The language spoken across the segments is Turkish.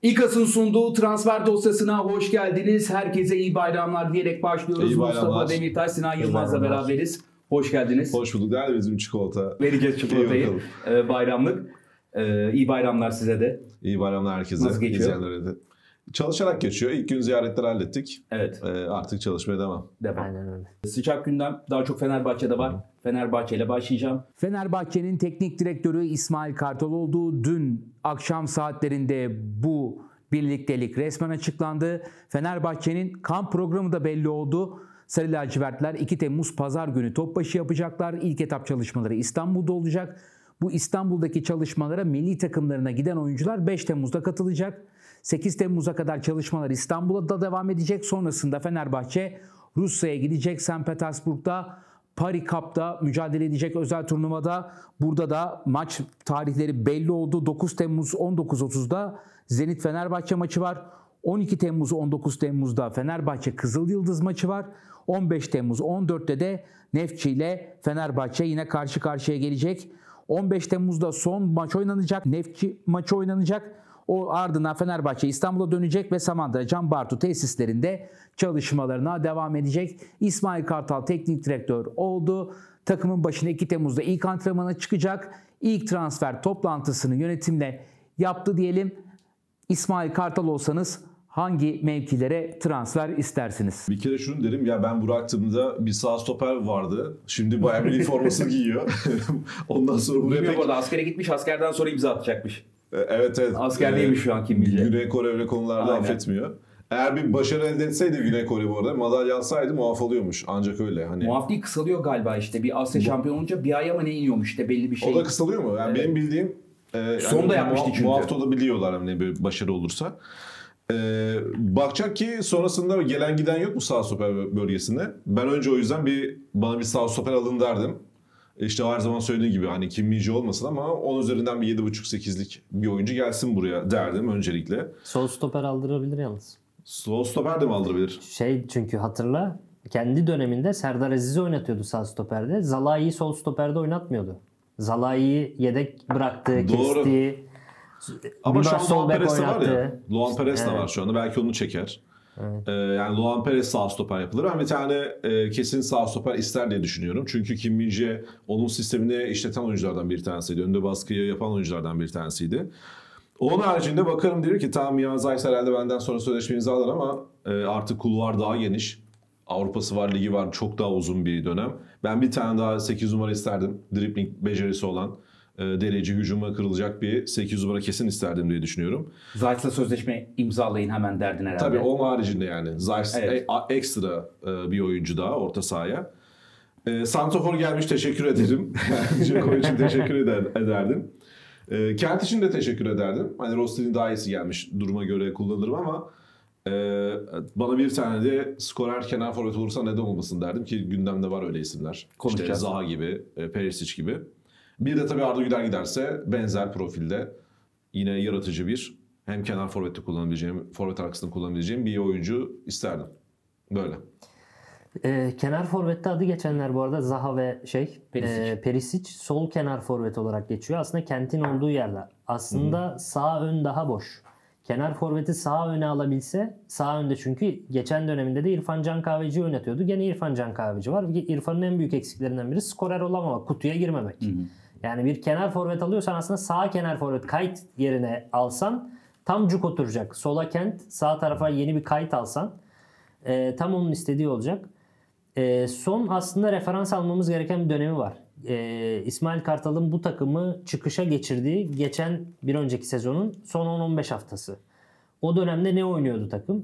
İKAS'ın sunduğu transfer dosyasına hoş geldiniz. Herkese iyi bayramlar diyerek başlıyoruz. Mustafa Demirtaş, Sinan Yılmaz'la beraberiz. Hoş geldiniz. Hoş bulduk. Nerede bizim çikolata? Vereceğiz çikolatayı. Bayramlık. İyi bayramlar size de. İyi bayramlar herkese. Nasıl geçiyor? İzleyenlere de. Çalışarak geçiyor. İlk gün ziyaretleri hallettik. Evet. Artık çalışmaya devam. Aynen öyle. Sıcak gündem daha çok Fenerbahçe'de var. Fenerbahçe ile başlayacağım. Fenerbahçe'nin teknik direktörü İsmail Kartaloğlu dün akşam saatlerinde bu birliktelik resmen açıklandı. Fenerbahçe'nin kamp programı da belli oldu. Sarı lacivertler 2 Temmuz Pazar günü Topbaşı yapacaklar. İlk etap çalışmaları İstanbul'da olacak. Bu İstanbul'daki çalışmalara milli takımlarına giden oyuncular 5 Temmuz'da katılacak. 8 Temmuz'a kadar çalışmalar İstanbul'da da devam edecek. Sonrasında Fenerbahçe Rusya'ya gidecek. St. Petersburg'da Paris Cup'ta mücadele edecek özel turnuvada. Burada da maç tarihleri belli oldu. 9 Temmuz 19.30'da Zenit Fenerbahçe maçı var. 12 Temmuz 19 Temmuz'da Fenerbahçe Kızıl Yıldız maçı var. 15 Temmuz 14'te de Nefçi ile Fenerbahçe yine karşı karşıya gelecek. 15 Temmuz'da son maç oynanacak. Nefçi maçı oynanacak. O ardından Fenerbahçe İstanbul'a dönecek ve Samandıra Can Bartu tesislerinde çalışmalarına devam edecek. İsmail Kartal teknik direktör oldu. Takımın başına 2 Temmuz'da ilk antrenmana çıkacak. İlk transfer toplantısını yönetimle yaptı diyelim. İsmail Kartal olsanız hangi mevkilere transfer istersiniz? Bir kere şunu derim ya, ben bıraktığımda bir sağ stoper vardı. Şimdi Bayern Münih formasını giyiyor. Ondan sonra buraya Bilmiyorum, orada askere gitmiş, askerden sonra imza atacakmış. Evet. Askerdeymiş şu an kim bilecek. Güney Kore öyle konularda affetmiyor. Eğer bir başarı elde etseydi Güney Kore bu arada, madalya alsaydı muaf oluyormuş. Ancak öyle. Hani... Muaf değil, kısalıyor galiba işte. Bir Asya şampiyon olunca bir aya mı ne iniyormuş işte, belli bir şey. O da kısalıyor mu? Yani benim bildiğim sonda yapmıştı çünkü. Muaf da olabiliyorlar hani bir başarı olursa. Bakacak ki sonrasında gelen giden yok mu sağ stoper bölgesinde. Ben önce o yüzden bana bir sağ stoper alın derdim. İşte her zaman söylediği gibi hani Kim Min-jae olmasın ama 10 üzerinden bir 7.5-8'lik bir oyuncu gelsin buraya derdim öncelikle. Sol stoper aldırabilir yalnız. Sol stoper de mi aldırabilir? Çünkü hatırla, kendi döneminde Serdar Aziz'i oynatıyordu sağ stoperde. Zalai'yi sol stoperde oynatmıyordu. Zalai'yi yedek bıraktı, Doğru. kesti. Ama şu an Luan Perez de var ya. Luan Perez de var şu anda. Belki onu çeker. Evet. Yani Luan Perez sağ stoper yapılır. Ben bir tane kesin sağ stoper ister diye düşünüyorum. Çünkü Kim Min-jae onun sistemini işleten oyunculardan bir tanesiydi. Önde baskıyı yapan oyunculardan bir tanesiydi. Onun haricinde bakarım, diyor ki tamam ya, Zayt herhalde benden sonra sözleşme imzalar ama artık kulvar daha geniş. Avrupa'sı var, ligi var. Çok daha uzun bir dönem. Ben bir tane daha 8 numara isterdim. Dribbling becerisi olan, derece hücuma kırılacak bir 8 numara kesin isterdim diye düşünüyorum. Zayt'la sözleşme imzalayın hemen derdin herhalde. Tabii onun haricinde yani. Zayt ekstra bir oyuncu daha orta sahaya. Santrafor gelmiş, teşekkür ederim. Dzeko için teşekkür ederdim. Kent için de teşekkür ederdim. Hani Roster'in daha iyisi gelmiş, duruma göre kullanırım ama bana bir tane de skorer kenar forvet olursa neden olmasın derdim ki gündemde var öyle isimler. İşte Zaha gibi, Perisic gibi. Bir de tabii Arda Güler giderse benzer profilde yine yaratıcı bir, hem kenar forvette kullanabileceğim, forvet arkasında kullanabileceğim bir oyuncu isterdim. Böyle. Kenar forvette adı geçenler bu arada Zaha ve Perisic sol kenar forvet olarak geçiyor. Aslında Kent'in olduğu yerler. Aslında sağ ön daha boş. Kenar forveti sağ öne alabilse, sağ önde çünkü geçen döneminde de İrfan Can Kahveci'yi oynatıyordu. Gene İrfan Can Kahveci var. İrfan'ın en büyük eksiklerinden biri skorer olamamak, kutuya girmemek. Yani bir kenar forvet alıyorsan aslında sağ kenar forvet kayıt yerine alsan tam cuk oturacak. Sola Kent, sağ tarafa yeni bir kayıt alsan tam onun istediği olacak. Son aslında referans almamız gereken bir dönemi var. İsmail Kartal'ın bu takımı çıkışa geçirdiği geçen bir önceki sezonun son 10-15 haftası. O dönemde ne oynuyordu takım?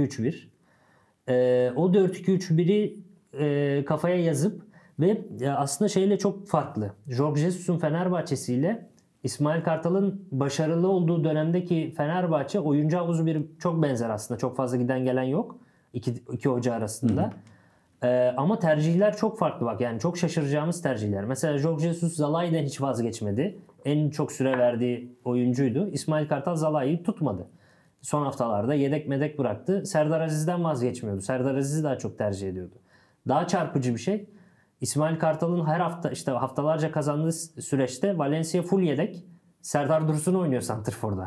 4-2-3-1. O 4-2-3-1'i kafaya yazıp ve aslında şeyle çok farklı. Jorge Jesus'un Fenerbahçe'siyle İsmail Kartal'ın başarılı olduğu dönemdeki Fenerbahçe oyuncu havuzu çok benzer aslında. Çok fazla giden gelen yok. İki hoca arasında. Ama tercihler çok farklı bak. Yani çok şaşıracağımız tercihler. Mesela Jorge Jesus Zalai'den hiç vazgeçmedi. En çok süre verdiği oyuncuydu. İsmail Kartal Zalai'yi tutmadı. Son haftalarda yedek medek bıraktı. Serdar Aziz'den vazgeçmiyordu. Serdar Aziz'i daha çok tercih ediyordu. Daha çarpıcı bir şey. İsmail Kartal'ın her hafta işte haftalarca kazandığı süreçte Valencia full yedek. Serdar Dursun oynuyor santrforda.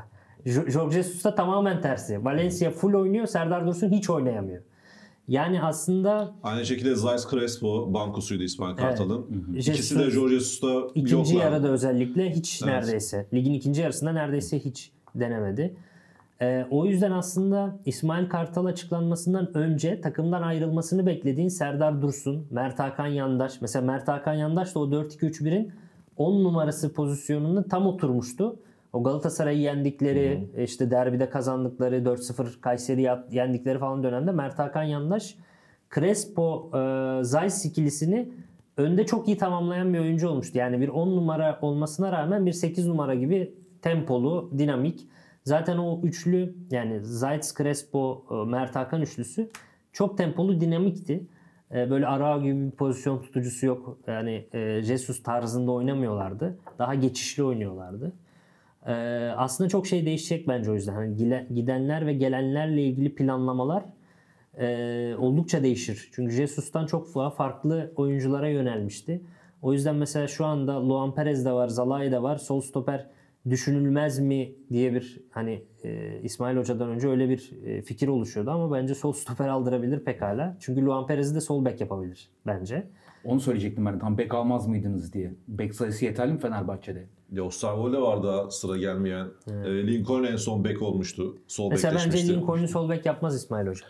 Jorge Jesus da tamamen tersi. Valencia full oynuyor, Serdar Dursun hiç oynayamıyor. Yani aslında Aynı şekilde Zayt Crespo bankosuydu İsmail Kartal'ın. Evet. İkisi de Jorge Jesus'ta İkinci yoklar. yarıda özellikle hiç Evet. neredeyse. Ligin ikinci yarısında neredeyse hiç denemedi. O yüzden aslında İsmail Kartal açıklanmasından önce takımdan ayrılmasını beklediğin Serdar Dursun, Mert Hakan Yandaş. Mesela Mert Hakan Yandaş da o 4-2-3-1'in 10 numarası pozisyonunda tam oturmuştu. O Galatasaray'ı yendikleri, işte derbide kazandıkları, 4-0 Kayseri'yi yendikleri falan dönemde Mert Hakan Yandaş, Crespo, Zayt ikilisini önde çok iyi tamamlayan bir oyuncu olmuştu. Yani bir 10 numara olmasına rağmen bir 8 numara gibi tempolu, dinamik. Zaten o üçlü yani Zayt, Crespo, Mert Hakan üçlüsü çok tempolu, dinamikti. Böyle Arao gibi bir pozisyon tutucusu yok. Yani Jesus tarzında oynamıyorlardı. Daha geçişli oynuyorlardı. Aslında çok şey değişecek bence o yüzden. Hani gidenler ve gelenlerle ilgili planlamalar oldukça değişir. Çünkü Jesus'tan çok farklı oyunculara yönelmişti. O yüzden mesela şu anda Luan Perez de var, Zalai de var. Sol stoper düşünülmez mi diye bir hani İsmail Hoca'dan önce öyle bir fikir oluşuyordu ama bence sol stoper aldırabilir pekala. Çünkü Luan Perez'i de sol bek yapabilir bence. Onu söyleyecektim ben. Tam bek almaz mıydınız diye. Bek sayısı yeterli mi Fenerbahçe'de? Osterwolde vardı sıra gelmeyen. Lincoln en son bek olmuştu. Sol Mesela bekleşmişti. bence Lincoln'u sol bek yapmaz İsmail Hoca.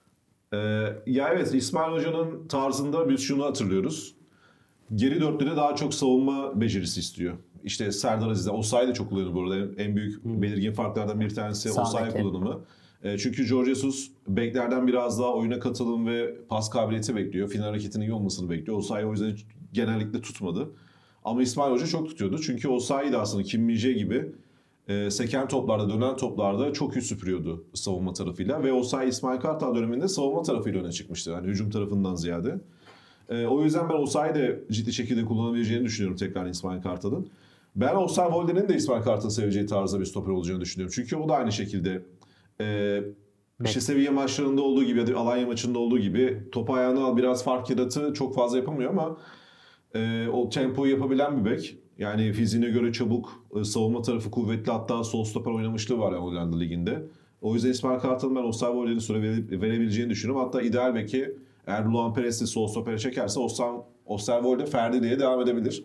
Ya evet, İsmail Hoca'nın tarzında biz şunu hatırlıyoruz. Geri dörtlüde daha çok savunma becerisi istiyor. İşte Serdar Aziz'de Osayi de çok kullanıyor bu arada. En büyük belirgin farklardan bir tanesi Sağ Osayi beke. kullanımı. Çünkü Jorge Jesus beklerden biraz daha oyuna katılım ve pas kabiliyeti bekliyor. Final hareketinin iyi olmasını bekliyor. Osayi o yüzden genellikle tutmadı. Ama İsmail Hoca çok tutuyordu. Çünkü Osayi de aslında Kim Min-jae gibi seken toplarda, dönen toplarda çok iyi süpürüyordu savunma tarafıyla. Ve Osayi İsmail Kartal döneminde savunma tarafıyla öne çıkmıştı. Yani hücum tarafından ziyade. O yüzden ben Osayi de ciddi şekilde kullanabileceğini düşünüyorum tekrar İsmail Kartal'ın. Ben Osterwolde'nin de İsmail Kartal'ın seveceği tarzda bir stoper olacağını düşünüyorum. Çünkü o da aynı şekilde işte seviye maçlarında olduğu gibi ya da Alanya maçında olduğu gibi topu ayağına al, biraz fark yaratı çok fazla yapamıyor ama o tempoyu yapabilen bir bek. Yani fiziğine göre çabuk, savunma tarafı kuvvetli, hatta sol stoper oynamışlığı var Hollanda Ligi'nde. O yüzden İsmail Kartal'ın ben Osterwolde'nin süre verebileceğini düşünüyorum. Hatta ideal beki eğer Luan Perez'i sol stopere çekerse Osterwolde Ferdi diye devam edebilir.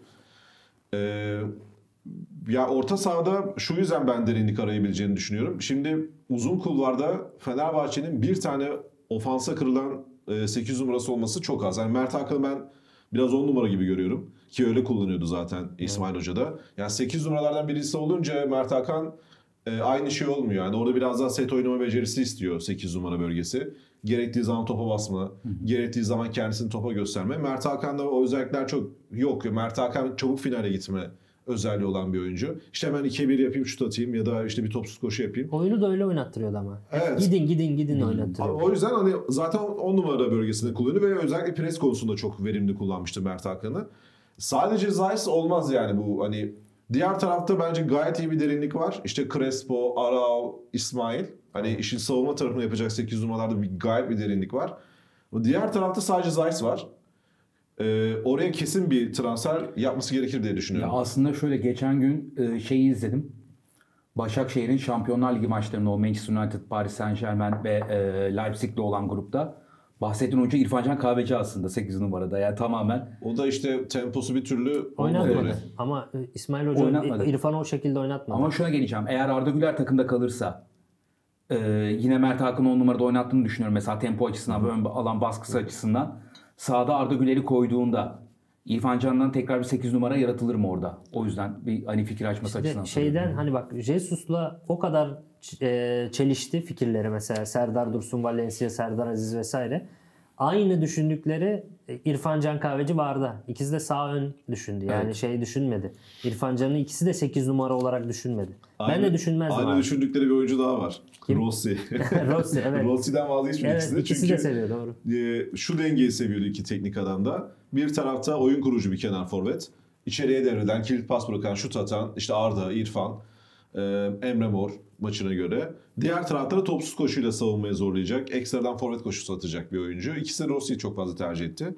Ya orta sahada şu yüzden ben derinlik arayabileceğini düşünüyorum. Şimdi uzun kulvarda Fenerbahçe'nin bir tane ofansa kırılan 8 numarası olması çok az. Yani Mert Hakan'ı ben biraz 10 numara gibi görüyorum. Ki öyle kullanıyordu zaten İsmail Hoca da. Yani 8 numaralardan birisi olunca Mert Hakan aynı şey olmuyor. Yani orada biraz daha set oynama becerisi istiyor 8 numara bölgesi. Gerektiği zaman topa basma, gerektiği zaman kendisini topa gösterme. Mert Hakan'da o özellikler çok yok. Mert Hakan çabuk finale gitme özelliği olan bir oyuncu. İşte hemen 2-1 yapayım, şut atayım ya da işte bir topsuz koşu yapayım. Oyunu da öyle oynattırıyordu ama. Evet. Gidin oynattırıyor. O yüzden hani zaten 10 numara bölgesinde kullanıyor ve özellikle pres konusunda çok verimli kullanmıştı Mert Hakan'ı. Sadece Zayt olmaz yani bu hani. Diğer tarafta bence gayet iyi bir derinlik var. İşte Crespo, Arao, İsmail. Hani işin savunma tarafını yapacak 8 numaralarda gayet bir derinlik var. Diğer tarafta sadece Zayt var. Oraya kesin bir transfer yapması gerekir diye Ya düşünüyorum. aslında şöyle geçen gün şeyi izledim. Başakşehir'in Şampiyonlar Ligi maçlarında o Manchester United, Paris Saint-Germain ve Leipzig'le olan grupta bahsettiğin oyuncu İrfan Can Kahveci aslında 8 numarada. Yani tamamen O da işte temposu bir türlü Oynatmadı. olmadı. Ama İsmail Hoca Oynatmadı. İrfan'ı o şekilde oynatmadı. ama şuna geleceğim. Eğer Arda Güler takımda kalırsa yine Mert Hakan'ı 10 numarada oynattığını düşünüyorum. Mesela tempo açısından ve ön alan baskısı açısından. Sağda Arda Güler'i koyduğunda İrfan Can'dan tekrar bir 8 numara yaratılır mı orada? O yüzden bir hani fikir açması açısından. Şeyden hani bak Jesus'la o kadar çelişti fikirleri mesela Serdar Dursun, Valencia, Serdar Aziz vesaire. Aynı düşündükleri İrfan Can Kahveci vardı. İkisi de sağ ön düşündü. Yani Evet. şey düşünmedi. İrfan Can'ı ikisi de 8 numara olarak düşünmedi. Ben de düşünmezdim Aynı abi. düşündükleri bir oyuncu daha var. Kim? Rossi. Rossi, evet. Rossi'den vazgeçmiyor Evet, ikisi de. ikisi Çünkü de seviyor, doğru. şu dengeyi seviyordu iki teknik adam da. Bir tarafta oyun kurucu bir kenar forvet. İçeriye devreden, kilit pas bırakan, şut atan, işte Arda, İrfan, Emre Mor maçına göre. Diğer tarafta da topsuz koşuyla savunmaya zorlayacak, ekstradan forvet koşusu atacak bir oyuncu. İkisi de Rossi'yi çok fazla tercih etti.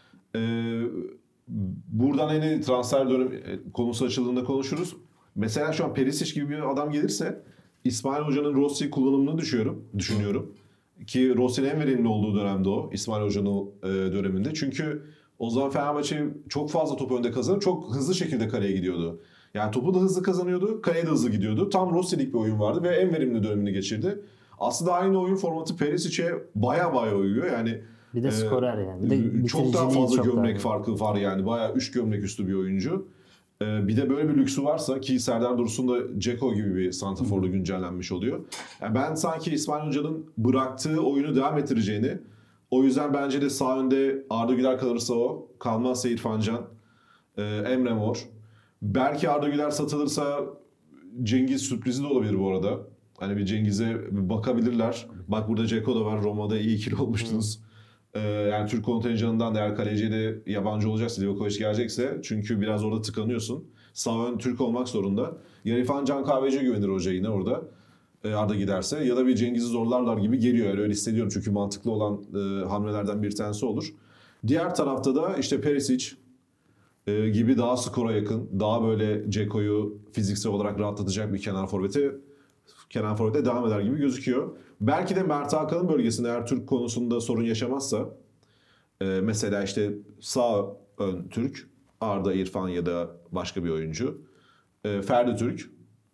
Buradan yeni transfer dönemi konusu açıldığında konuşuruz. Mesela şu an Perisic gibi bir adam gelirse İsmail Hoca'nın Rossi kullanımını düşünüyorum. Ki Rossi'nin en verimli olduğu dönemde o. İsmail Hoca'nın döneminde. Çünkü o zaman Fenerbahçe çok fazla top önde kazanıp çok hızlı şekilde kaleye gidiyordu. Yani topu da hızlı kazanıyordu, kaleye de hızlı gidiyordu. Tam Rossi'lik bir oyun vardı ve en verimli dönemini geçirdi. Aslında aynı oyun formatı Perisic'e baya uyuyor. Yani bir de skorer yani. Bir de çok daha fazla çok gömlek daha farkı var yani. Baya 3 gömlek üstü bir oyuncu. Bir de böyle bir lüksü varsa ki Serdar Dursun da Dzeko gibi bir santraforla güncellenmiş oluyor. Yani ben sanki İsmail Hoca'nın bıraktığı oyunu devam ettireceğini, o yüzden bence de sağ önde Arda Güler kalırsa o, kalmazsa İrfan Can, Emre Mor. Belki Arda Güler satılırsa Cengiz sürprizi de olabilir bu arada. Hani bir Cengiz'e bakabilirler. Bak burada Dzeko da var. Roma'da iyi ikili olmuştunuz. Yani Türk kontenjanından eğer kaleciye de yabancı olacaksa, Livakovic gelecekse, çünkü biraz orada tıkanıyorsun. Sağ ön Türk olmak zorunda. Ya İrfan Can Kahveci'ye güvenir hoca yine orada. Arda giderse, ya da bir Cengiz'i zorlarlar gibi geliyor. Yani öyle hissediyorum çünkü mantıklı olan hamlelerden bir tanesi olur. Diğer tarafta da işte Perisic gibi daha skora yakın, daha böyle Dzeko'yu fiziksel olarak rahatlatacak bir kenar forvete devam eder gibi gözüküyor. Belki de Mert Hakan'ın bölgesinde eğer Türk konusunda sorun yaşamazsa, mesela işte sağ ön Türk, Arda, İrfan ya da başka bir oyuncu, Ferdi Türk,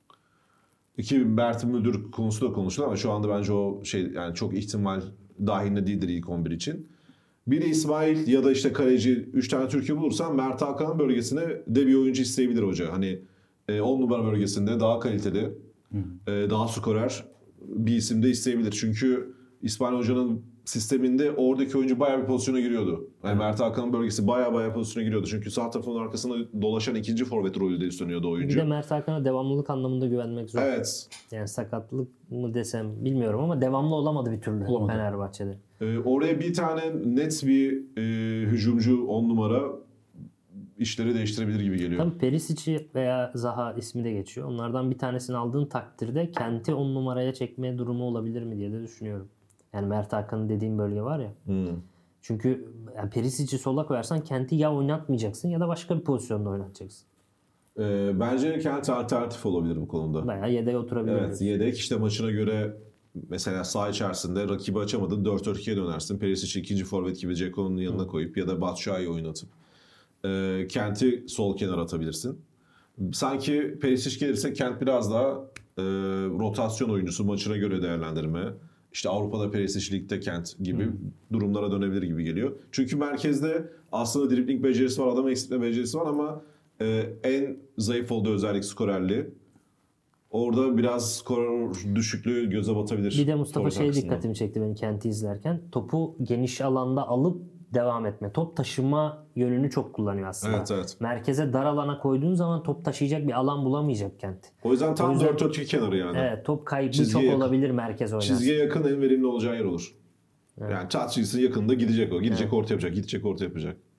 ki Mert Müldür konusu da konuşulur ama şu anda bence o yani çok ihtimal dahilinde değildir ilk 11 için. Bir de İsmail ya da işte kaleci 3 tane Türkiye bulursan Mert Hakan'ın bölgesine de bir oyuncu isteyebilir hoca. Hani 10 numara bölgesinde daha kaliteli, daha skorer bir isim de isteyebilir. Çünkü İsmail Hoca'nın sisteminde oradaki oyuncu bayağı bir pozisyona giriyordu. Yani Mert Hakan'ın bölgesi bayağı pozisyona giriyordu. Çünkü sağ tarafın arkasında dolaşan ikinci forvet rolü de üstleniyordu oyuncu. Bir de Mert Hakan'a devamlılık anlamında güvenmek zor. Evet. Yani sakatlık mı desem bilmiyorum ama devamlı olamadı bir türlü Fenerbahçe'de. Oraya bir tane net bir hücumcu 10 numara işleri değiştirebilir gibi geliyor. Tabii Perisic veya Zaha ismi de geçiyor. Onlardan bir tanesini aldığın takdirde Kent'i 10 numaraya çekme durumu olabilir mi diye de düşünüyorum. Yani Mert Hakan'ın dediğim bölge var ya. Çünkü yani Perisic'i sola koyarsan Kent'i ya oynatmayacaksın ya da başka bir pozisyonda oynatacaksın. Bence Kent alternatif olabilir bu konuda. Bayağı yedeğe oturabilir. Evet, yedek işte maçına göre mesela saha içerisinde rakibi açamadın 4-4-2'ye dönersin. Perisic'i ikinci forvet gibi Dzeko'nun yanına koyup ya da Batshuayi'yi oynatıp Kent'i sol kenara atabilirsin. Sanki Perisic gelirse Kent biraz daha rotasyon oyuncusu, maçına göre değerlendirme. İşte Avrupa'da Perisic, Lig'de Kent gibi durumlara dönebilir gibi geliyor. Çünkü merkezde aslında dribling becerisi var, adam eksiltme becerisi var ama en zayıf olduğu özellik skorerliği. Orada biraz skor düşüklüğü göze batabilir. Bir de Mustafa dikkatimi çekti benim Kent'i izlerken. Topu geniş alanda alıp devam etme. Top taşıma yönünü çok kullanıyor aslında. Evet. Merkeze dar alana koyduğun zaman top taşıyacak bir alan bulamayacak Kent. O yüzden tam 4-4-2 kenarı yani. Evet, top kaybı çok olabilir merkez oynarsa. Çizgiye yakın en verimli olacağı yer olur. Evet. Yani çat çizgisinin yakınında gidecek o. Gidecek orta yapacak, gidecek orta yapacak.